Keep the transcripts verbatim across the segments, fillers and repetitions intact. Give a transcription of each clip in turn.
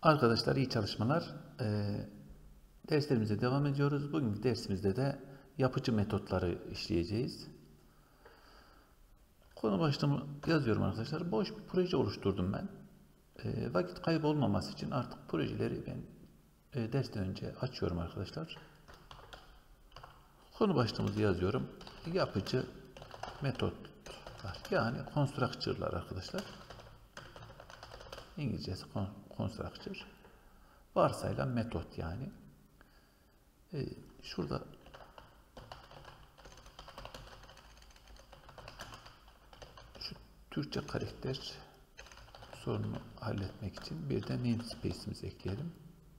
Arkadaşlar iyi çalışmalar. Ee, derslerimize devam ediyoruz. Bugünkü dersimizde de yapıcı metotları işleyeceğiz. Konu başlığımı yazıyorum arkadaşlar. Boş bir proje oluşturdum ben. Ee, vakit kaybı olmaması için artık projeleri ben e, dersten önce açıyorum arkadaşlar. Konu başlığımızı yazıyorum. Yapıcı metotlar. Yani constructor'lar arkadaşlar. İngilizcesi constructor. Varsayılan metot yani. Ee, şurada şu Türkçe karakter sorununu halletmek için bir de namespace'imizi ekleyelim.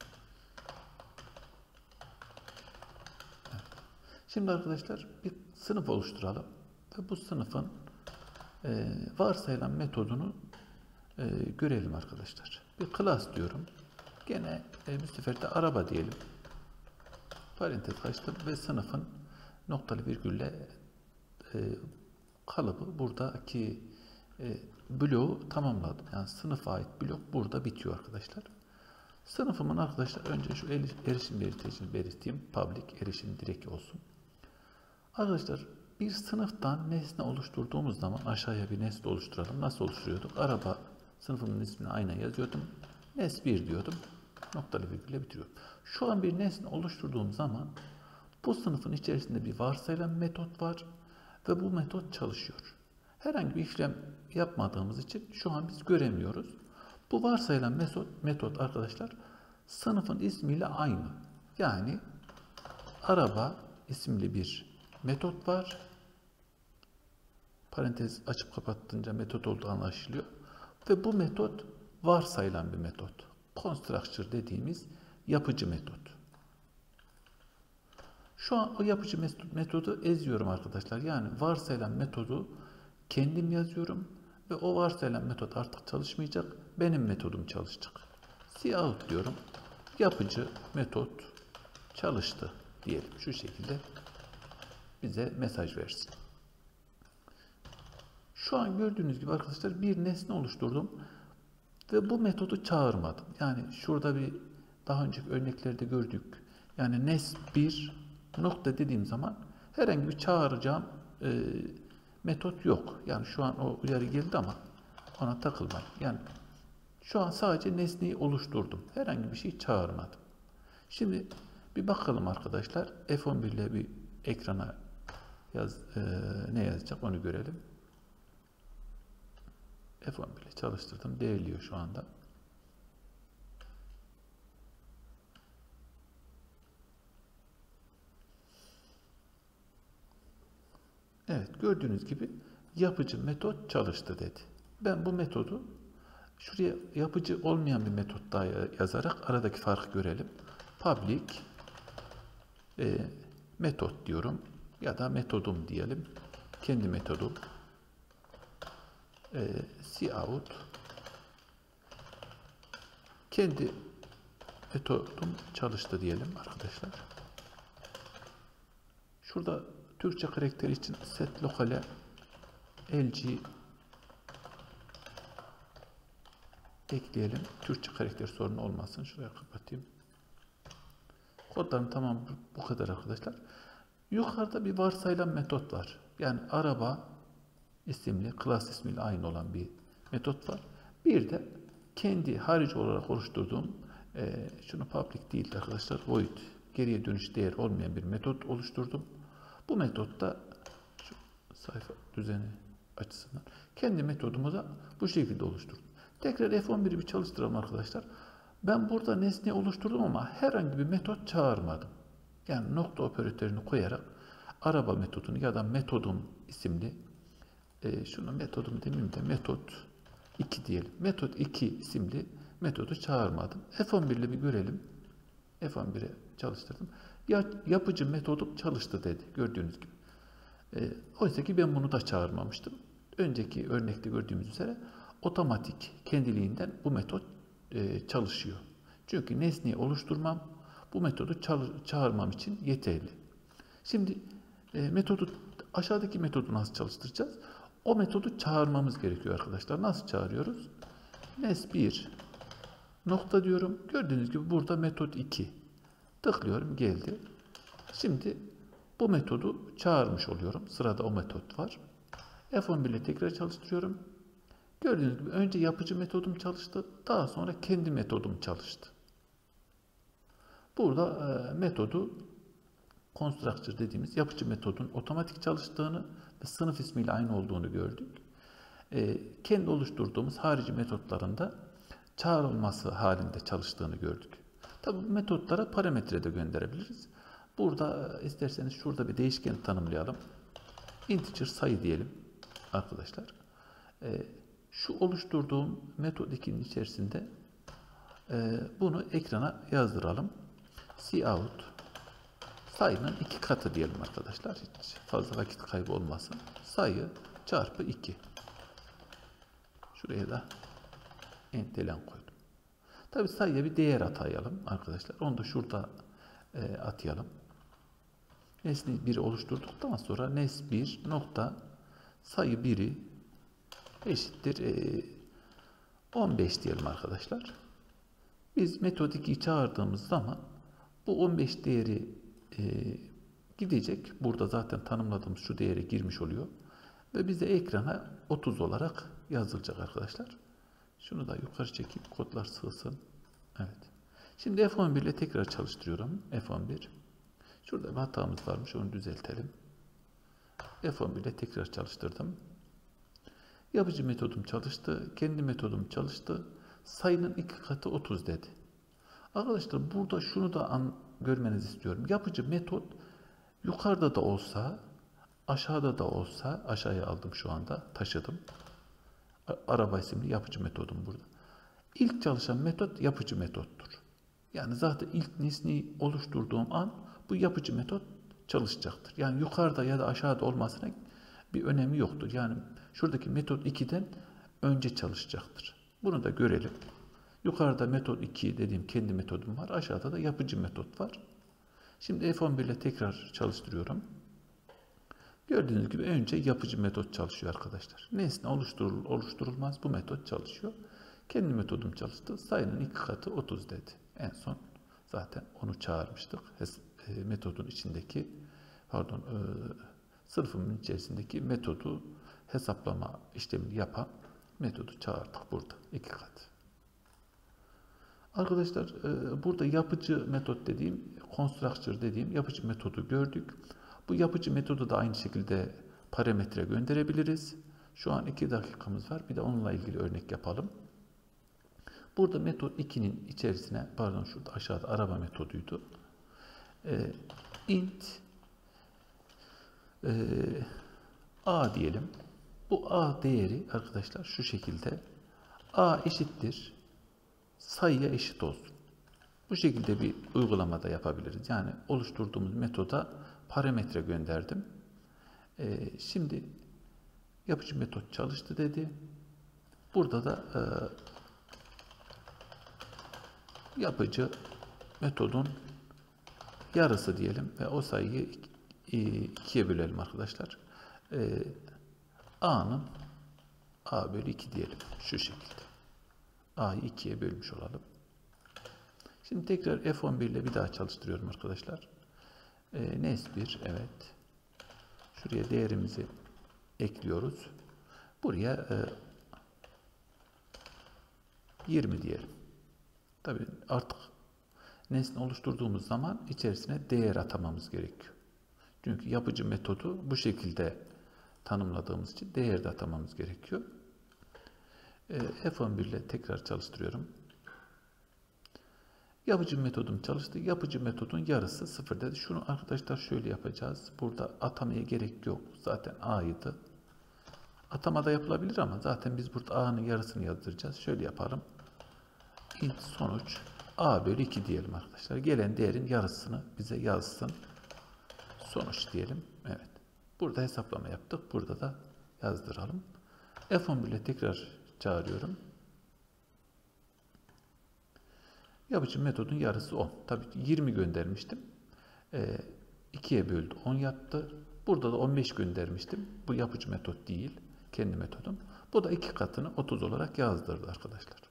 Evet. Şimdi arkadaşlar bir sınıf oluşturalım ve bu sınıfın e, varsayılan metodunu e, görelim arkadaşlar. Bir class diyorum. Gene e, bu sefer de araba diyelim. Parantez açtım ve sınıfın noktalı virgülle e, kalıbı buradaki e, bloğu tamamladım. Yani sınıfa ait blok burada bitiyor arkadaşlar. Sınıfımın arkadaşlar önce şu erişim belirtecini belirteyim. Public erişim direkt olsun. Arkadaşlar bir sınıftan nesne oluşturduğumuz zaman aşağıya bir nesne oluşturalım. Nasıl oluşturuyorduk? Araba sınıfımın ismini aynen yazıyordum. nes bir diyordum. Noktalı virgülle bitiriyorum. Şu an bir nesne oluşturduğum zaman bu sınıfın içerisinde bir varsayılan metot var ve bu metot çalışıyor. Herhangi bir işlem yapmadığımız için şu an biz göremiyoruz. Bu varsayılan metot, metot arkadaşlar sınıfın ismiyle aynı. Yani araba isimli bir metot var. Parantez açıp kapattığınca metot olduğu anlaşılıyor. Ve bu metot varsayılan bir metot. Constructor dediğimiz yapıcı metot. Şu an o yapıcı metodu eziyorum arkadaşlar. Yani varsayılan metodu kendim yazıyorum ve o varsayılan metot artık çalışmayacak. Benim metodum çalışacak. Cout diyorum. Yapıcı metot çalıştı diyelim. Şu şekilde bize mesaj versin. Şu an gördüğünüz gibi arkadaşlar bir nesne oluşturdum ve bu metodu çağırmadım. Yani şurada bir daha önceki örneklerde gördük. Yani nes bir nokta dediğim zaman herhangi bir çağıracağım e, metot yok. Yani şu an o uyarı geldi ama ona takılmayın. Yani şu an sadece nesneyi oluşturdum. Herhangi bir şey çağırmadım. Şimdi bir bakalım arkadaşlar. F on bir ile bir ekrana yaz, e, ne yazacak onu görelim. F on bir ile çalıştırdım. Değerliyor şu anda. Evet, gördüğünüz gibi yapıcı metot çalıştı dedi. Ben bu metodu şuraya yapıcı olmayan bir metot daha yazarak aradaki farkı görelim. Public e, metot diyorum ya da metodum diyelim. Kendi metodum. E, cout kendi metodum çalıştı diyelim arkadaşlar. Şurada Türkçe karakteri için set local'e lg ekleyelim. Türkçe karakter sorunu olmasın. Şuraya kapatayım. Kodların tamam bu kadar arkadaşlar. Yukarıda bir varsayılan metot var. Yani araba isimli, class ismiyle aynı olan bir metot var. Bir de kendi harici olarak oluşturduğum e, şunu public değil arkadaşlar. Void geriye dönüş değer olmayan bir metot oluşturdum. Bu metotta şu sayfa düzeni açısından kendi metodumu da bu şekilde oluşturdum. Tekrar F on bir'i bir çalıştıralım arkadaşlar. Ben burada nesne oluşturdum ama herhangi bir metot çağırmadım. Yani nokta operatörünü koyarak araba metodunu ya da metodum isimli e, şunu metodum demeyeyim de metot iki diyelim. Metot iki isimli metodu çağırmadım. F on bir ile bir görelim. F on bir'e çalıştırdım. Ya, yapıcı metodum çalıştı dedi. Gördüğünüz gibi. E, oysa ki ben bunu da çağırmamıştım. Önceki örnekte gördüğümüz üzere otomatik kendiliğinden bu metot e, çalışıyor. Çünkü nesneyi oluşturmam bu metodu çağırmam için yeterli. Şimdi e, metodu aşağıdaki metodu nasıl çalıştıracağız? O metodu çağırmamız gerekiyor arkadaşlar. Nasıl çağırıyoruz? nes bir Nokta diyorum. Gördüğünüz gibi burada metot iki. Tıklıyorum, geldi. Şimdi bu metodu çağırmış oluyorum. Sırada o metot var. F on bir ile tekrar çalıştırıyorum. Gördüğünüz gibi önce yapıcı metodum çalıştı. Daha sonra kendi metodum çalıştı. Burada e, metodu constructor dediğimiz yapıcı metodun otomatik çalıştığını ve sınıf ismiyle aynı olduğunu gördük. E, kendi oluşturduğumuz harici metotlarında çağrılması halinde çalıştığını gördük. Tabi bu metotlara parametre de gönderebiliriz. Burada isterseniz şurada bir değişken tanımlayalım. Integer sayı diyelim arkadaşlar. E, şu oluşturduğum metot ikinin içerisinde e, bunu ekrana yazdıralım. Cout sayının iki katı diyelim arkadaşlar. Hiç fazla vakit kaybı olmasın. Sayı çarpı iki. Şuraya da entelen koydum. Tabi sayıya bir değer atayalım arkadaşlar. Onu da şurada e, atayalım. Nesne biri oluşturduktan sonra nes bir nokta sayı biri eşittir e, on beş diyelim arkadaşlar. Biz metod ikiyi çağırdığımız zaman bu on beş değeri e, gidecek. Burada zaten tanımladığımız şu değere girmiş oluyor. Ve bize ekrana otuz olarak yazılacak arkadaşlar. Şunu da yukarı çekeyim. Kodlar sığsın. Evet. Şimdi F on bir ile tekrar çalıştırıyorum. F on bir. Şurada bir hatamız varmış. Onu düzeltelim. F on bir ile tekrar çalıştırdım. Yapıcı metodum çalıştı. Kendi metodum çalıştı. Sayının iki katı otuz dedi. Arkadaşlar burada şunu da an, görmenizi istiyorum. Yapıcı metot yukarıda da olsa, aşağıda da olsa, aşağıya aldım şu anda, taşıdım. Araba isimli yapıcı metodum burada. İlk çalışan metot yapıcı metottur. Yani zaten ilk nesneyi oluşturduğum an bu yapıcı metot çalışacaktır. Yani yukarıda ya da aşağıda olmasına bir önemi yoktur. Yani şuradaki metot ikiden önce çalışacaktır. Bunu da görelim. Yukarıda metot iki dediğim kendi metodum var. Aşağıda da yapıcı metot var. Şimdi F on bir ile tekrar çalıştırıyorum. Gördüğünüz gibi önce yapıcı metot çalışıyor arkadaşlar. Nesne oluşturul, oluşturulmaz bu metot çalışıyor. Kendi metodum çalıştı. Sayının iki katı otuz dedi. En son zaten onu çağırmıştık. E, metodun içindeki pardon e, sınıfımın içerisindeki metodu hesaplama işlemini yapan metodu çağırdık burada. iki kat. Arkadaşlar e, burada yapıcı metot dediğim, constructor dediğim yapıcı metodu gördük. Bu yapıcı metodu da aynı şekilde parametre gönderebiliriz. Şu an iki dakikamız var. Bir de onunla ilgili örnek yapalım. Burada metot ikinin içerisine, pardon şurada aşağıda araba metoduydu. E, int e, a diyelim. Bu a değeri arkadaşlar şu şekilde a eşittir sayıya eşit olsun. Bu şekilde bir uygulamada yapabiliriz. Yani oluşturduğumuz metoda parametre gönderdim. Ee, şimdi yapıcı metot çalıştı dedi. Burada da e, yapıcı metodun yarısı diyelim ve o sayıyı ikiye bölelim arkadaşlar. Ee, a'nın a bölü iki diyelim. Şu şekilde. a'yı ikiye bölmüş olalım. Şimdi tekrar F on bir ile bir daha çalıştırıyorum arkadaşlar. E, nes bir evet. Şuraya değerimizi ekliyoruz. Buraya e, yirmi diyelim. Tabii artık nesne oluşturduğumuz zaman içerisine değer atamamız gerekiyor. Çünkü yapıcı metodu bu şekilde tanımladığımız için değer de atamamız gerekiyor. E, F on bir ile tekrar çalıştırıyorum. Yapıcı metodum çalıştı. Yapıcı metodun yarısı sıfır dedi. Şunu arkadaşlar şöyle yapacağız. Burada atamaya gerek yok. Zaten a'ydı. Atama da yapılabilir ama zaten biz burada a'nın yarısını yazdıracağız. Şöyle yapalım. int sonuç a bölü iki diyelim arkadaşlar. Gelen değerin yarısını bize yazsın. Sonuç diyelim. Evet. Burada hesaplama yaptık. Burada da yazdıralım. F on bir ile tekrar çağırıyorum. Yapıcı metodun yarısı on. Tabii yirmi göndermiştim. E, ikiye böldü. on yaptı. Burada da on beş göndermiştim. Bu yapıcı metot değil. Kendi metodum. Bu da iki katını otuz olarak yazdırdı arkadaşlar.